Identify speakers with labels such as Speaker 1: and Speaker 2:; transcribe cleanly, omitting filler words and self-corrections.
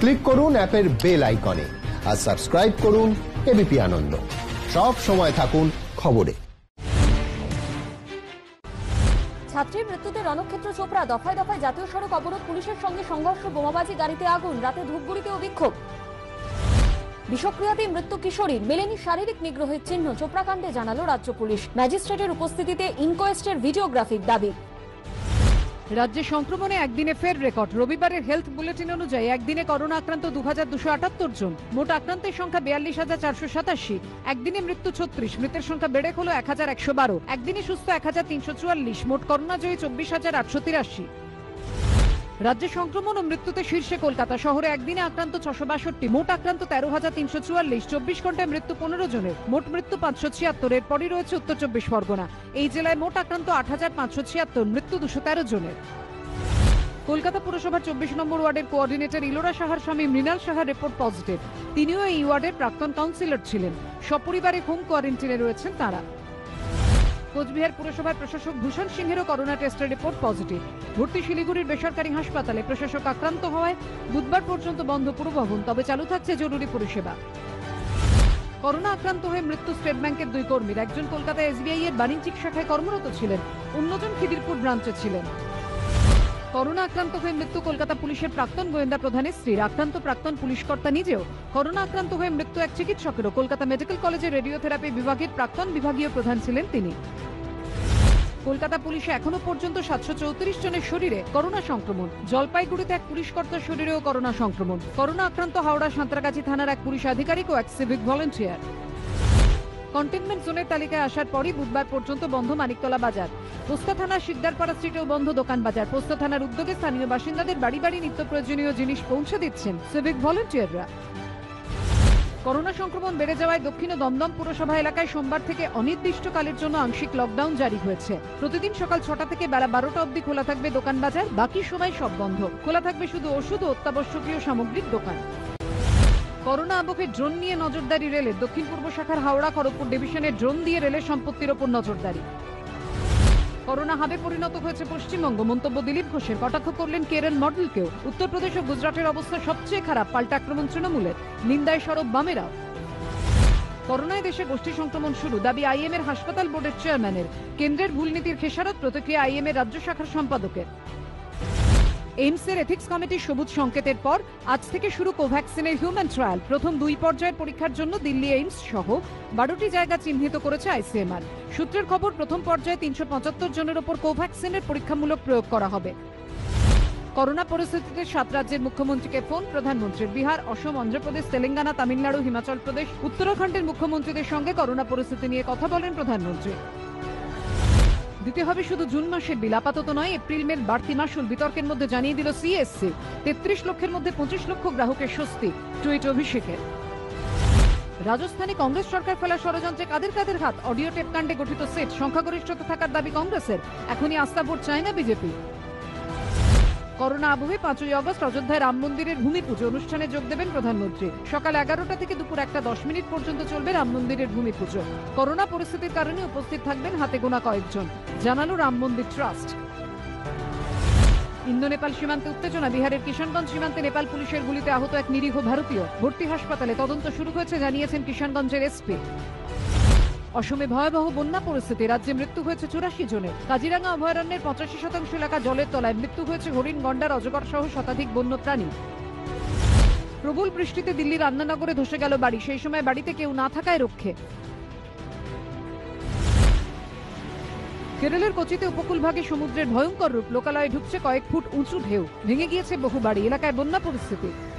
Speaker 1: Click করুন অ্যাপের bell আইকনে আর সাবস্ক্রাইব করুন এবিপি আনন্দ। সব সময় থাকুন খবরে।
Speaker 2: ছাত্রীর মৃত্যুতে রণক্ষেত্র চোপড়া, দফায় দফায় জাতীয় সড়ক অবরোধ, পুলিশের সঙ্গে সংঘর্ষ, বোমাবাজি, গাড়িতে আগুন, রাতে ধূপগুড়িতেও বিক্ষোভ। বিষক্রিয়াতে মৃত্যু কিশোরীর, মেলেনি শারীরিক নিগ্রহের চিহ্ন, চোপড়া কাণ্ডে জানালো রাজ্য পুলিশ। ম্যাজিস্ট্রেটের উপস্থিতিতে ইনকোয়েস্টের ভিডিওগ্রাফির দাবি।
Speaker 3: রাজ্যে সংক্রমণে একদিনে ফের রেকর্ড। রবিবারের হেলথ বুলেটিন অনুযায়ী একদিনে করোনা আক্রান্ত 2278 জন, মোট আক্রান্তের সংখ্যা 42,487, একদিনে মৃত্যু 36, মৃতের সংখ্যা বেড়ে হলো 1112, একদিনে সুস্থ 1344, মোট করোনা জয়ী 24,883। রাজ্যে সংক্রমণ ও মৃত্যুতে শীর্ষে কলকাতা শহরে, একদিনে আক্রান্ত 662, মোট আক্রান্ত 13,344, 24 ঘন্টায় মৃত্যু 15 জনের, মোট মৃত্যু 576, এরপরই রয়েছে উত্তর 24 পরগনা। এই জেলায় মোট আক্রান্ত 8,576, মৃত্যু 213 জনের। কলকাতা পুরসভার 24 নম্বর ওয়ার্ডের কোঅর্ডিনেটর ইলোরা সাহার স্বামী মৃণাল সাহার রিপোর্ট পজিটিভ। তিনিও এই ওয়ার্ডের প্রাক্তন কাউন্সিলর ছিলেন। সপরিবারে হোম কোয়ারেন্টাইনে রয়েছেন তারা। কোচবিহার পুরসভার প্রশাসক ভূষণ সিংহেরও করোনা টেস্টের রিপোর্ট পজিটিভ। ভর্তি শিলিগুড়ির বেসরকারি হাসপাতালে। প্রশাসক আক্রান্ত হওয়ায় বুধবার পর্যন্ত বন্ধ পুরভবন, তবে চালু থাকছে জরুরি পরিষেবা। করোনা আক্রান্ত হয়ে মৃত্যু স্টেট ব্যাংকের 2 কর্মীর, একজন কলকাতায় এসবিআই এর বাণিজ্যিক শাখায় কর্মরত ছিলেন, অন্যজন খিদিরপুর ব্রাঞ্চে ছিলেন। করোনা আক্রান্ত হয়ে মৃত্যু কলকাতা পুলিশের প্রাক্তন গোয়েন্দা প্রধানের স্ত্রীর, আক্রান্ত প্রাক্তন পুলিশ কর্তা নিজেও। করোনা আক্রান্ত হয়ে মৃত্যু এক চিকিৎসকেরও, কলকাতা মেডিকেল কলেজের রেডিওথেরাপি বিভাগের প্রাক্তন বিভাগীয় প্রধান ছিলেন তিনি। কলকাতা পুলিশে এখনো পর্যন্ত 734 জনের শরীরে করোনা সংক্রমণ। জলপাইগুড়িতে এক পুলিশ কর্তার শরীরেও করোনা সংক্রমণ। করোনা আক্রান্ত হাওড়া সাঁতরাগাছি থানার এক পুলিশ আধিকারিক ও এক সিভিক ভলেন্টিয়ার। কন্টেনমেন্ট জোনের তালিকায় আসার পরই বুধবার পর্যন্ত বন্ধ মানিকতলা বাজার। পোস্তা থানার শিকদারপাড়া স্ট্রিটেও বন্ধ দোকান বাজার। পোস্তা থানার উদ্যোগে স্থানীয় বাসিন্দাদের বাড়ি বাড়ি নিত্য প্রয়োজনীয় জিনিস পৌঁছে দিচ্ছেন সিভিক ভলেন্টিয়াররা। করোনা সংক্রমণ বেড়ে যাওয়ায় দক্ষিণ ও দমদম পুরসভা এলাকায় সোমবার থেকে অনির্দিষ্টকালের জন্য আংশিক লকডাউন জারি হয়েছে। প্রতিদিন সকাল 6টা থেকে বেলা 12টা অবধি খোলা থাকবে দোকান বাজার, বাকি সময় সব বন্ধ। খোলা থাকবে শুধু ওষুধ ও অত্যাবশ্যকীয় সামগ্রীর দোকান। করোনা আবহে ড্রোন নিয়ে নজরদারি রেলের। দক্ষিণ পূর্ব শাখার হাওড়া খড়গপুর ডিভিশনে ড্রোন দিয়ে রেলের সম্পত্তির ওপর নজরদারি। করোনা হাবে পরিণত হয়েছে পশ্চিমবঙ্গ, মন্তব্য দিলীপ ঘোষের। কটাক্ষ করলেন কেরল মডেলকেও। উত্তরপ্রদেশ ও গুজরাটের অবস্থা সবচেয়ে খারাপ, পাল্টা আক্রমণ তৃণমূলের। নিন্দায় সরব বামেরাও। করোনায় দেশে গোষ্ঠী সংক্রমণ শুরু, দাবি আইএম এর হাসপাতাল বোর্ডের চেয়ারম্যানের। কেন্দ্রের ভুল নীতির খেসারত, প্রতিক্রিয়া আইএম এর রাজ্য শাখার সম্পাদকের। এইমসের এথিক্স কমিটির সবুজ সংকেতের পর আজ থেকে শুরু কোভ্যাক্সিনের হিউম্যান ট্রায়াল। প্রথম 2 পর্যায়ের পরীক্ষার জন্য দিল্লি এইমস সহ 12টি জায়গা চিহ্নিত করেছে আইসিএমআর। সূত্রের খবর, প্রথম পর্যায়ে 375 জনের ওপর কোভ্যাক্সিনের পরীক্ষামূলক প্রয়োগ করা হবে। করোনা পরিস্থিতিতে 7 রাজ্যের মুখ্যমন্ত্রীকে ফোন প্রধানমন্ত্রীর। বিহার, অসম, অন্ধ্রপ্রদেশ, তেলেঙ্গানা, তামিলনাড়ু, হিমাচল প্রদেশ, উত্তরাখণ্ডের মুখ্যমন্ত্রীদের সঙ্গে করোনা পরিস্থিতি নিয়ে কথা বলেন প্রধানমন্ত্রী। দিতে হবে শুধু জুন মাসের বিল, আপাতত নয় এপ্রিল মের বাড়তি মাসুল, বিতর্কের মধ্যে জানিয়ে দিল সিএসসি। 33 লক্ষের মধ্যে 25 লক্ষ গ্রাহকের স্বস্তি, টুইট অভিষেকের। রাজস্থানে কংগ্রেস সরকার ফেলা ষড়যন্ত্রে কাদের কাদের হাত, অডিও টেপ কাণ্ডে গঠিত সেট। সংখ্যাগরিষ্ঠতা থাকার দাবি কংগ্রেসের, এখনই আস্থা ভোট চায় না বিজেপি। করোনা আবহে 5ই আগস্ট অযোধ্যায় রাম মন্দিরের ভূমি পুজো অনুষ্ঠানে যোগ দেবেন প্রধানমন্ত্রী। সকাল 11টা থেকে দুপুর 1:10 পর্যন্ত চলবে রাম মন্দিরের ভূমি পুজো। করোনা পরিস্থিতির কারণে উপস্থিত থাকবেন হাতে গোনা কয়েকজন, জানালো রাম মন্দির ট্রাস্ট। ইন্দো নেপাল সীমান্তে উত্তেজনা, বিহারের কিষানগঞ্জ সীমান্তে নেপাল পুলিশের গুলিতে আহত এক নিরীহ ভারতীয়। ভর্তি হাসপাতালে, তদন্ত শুরু হয়েছে জানিয়েছেন কিষানগঞ্জের এসপি। অসমে ভয়াবহ বন্যা পরিস্থিতি, রাজ্যে মৃত্যু হয়েছে 84 জনের। কাজিরাঙ্গা অভয়ারণ্যের 85% এলাকা জলের তলায়। মৃত্যু হয়েছে হরিণ, গন্ডার, অজগর সহ শতাধিক বন্য প্রাণী। প্রবল বৃষ্টিতে দিল্লির আন্নানগরে ধসে গেল বাড়ি, সেই সময় বাড়িতে কেউ না থাকায় রক্ষে। কেরলের কোচিতে উপকূলভাগে সমুদ্রের ভয়ঙ্কর রূপ, লোকালয়ে ঢুকছে কয়েক ফুট উঁচু ঢেউ, ভেঙে গিয়েছে বহু বাড়ি, এলাকায় বন্যা পরিস্থিতি।